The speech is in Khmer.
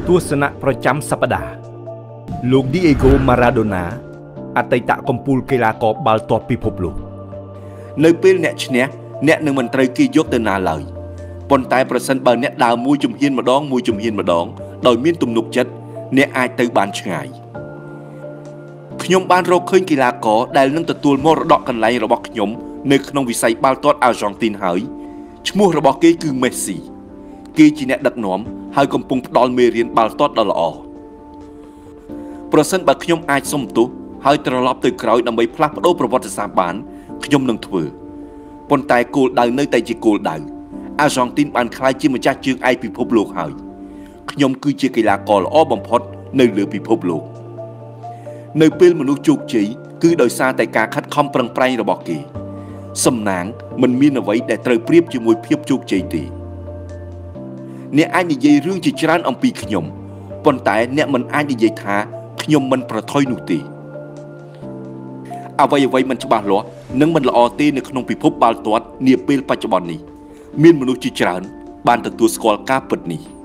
ទស្សនៈប្រចាំសប្តាហ៍លោក Diego Maradona អតីតកំពូលកីឡាករបាល់ទាត់ពិភពលោកនៅពេលអ្នកឈ្នះអ្នកនឹងមិនត្រូវគេយកទៅណាឡើយប៉ុន្តែប្រសិនបើអ្នកដើរមួយជំហានម្ដងដោយមានទំនុកចិត្តអ្នកអាចទៅបានឆ្ងាយខ្ញុំបានរកឃើញកីឡាករដែលនឹងទទួលមរតកកន្លែងរបស់ខ្ញុំនៅក្នុងវិស័យបាល់ទាត់អាហ្សង់ទីនហើយឈ្មោះរបស់គេគឺមេស៊ីគេជាអ្នកដឹកនាំហើយកំពុងផ្ដល់មេរៀនបាល់ទាត់ដ៏ល្អប្រសិនបើខ្ញុំអាចសុំទោសហើយត្រឡប់ទៅក្រោយដើម្បីផ្លាស់ប្ដូរប្រវត្តិសាស្ត្របានខ្ញុំនឹងធ្វើប៉ុន្តែគោលដៅនៅតែជាគោលដៅអាហ្សង់ទីនបានក្លាយជាម្ចាស់ជើងឯកពិភពលោកហើយខ្ញុំគឺជាកីឡាករល្អបំផុតនៅលើពិភពលោកនៅពេលមនុស្សជោគជ័យគឺដោយសារតែការខិតខំប្រឹងប្រែងរបស់គេសំណាងមិនមានអ្វីដែលត្រូវប្រៀបជាមួយភាពជោគជ័យទេអ្នកអាចនិយាយរឿងជាច្រើនអំពីខ្ញុំប៉ុន្តែអ្នកមិនអាចនិយាយថាខ្ញុំមិនប្រថុយនោះទេអ្វីមិនច្បាស់លាស់និងមិនល្អទេនៅក្នុងពិភពបាល់ទាត់នាពេលបច្ចុប្បន្ននេះមានមនុស្សជាច្រើនបានទទួលស្គាល់ការពិតនេះ